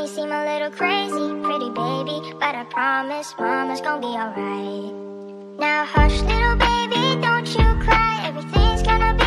may seem a little crazy, pretty baby, but I promise mama's gonna be alright. Now hush little baby, don't you cry, everything's gonna be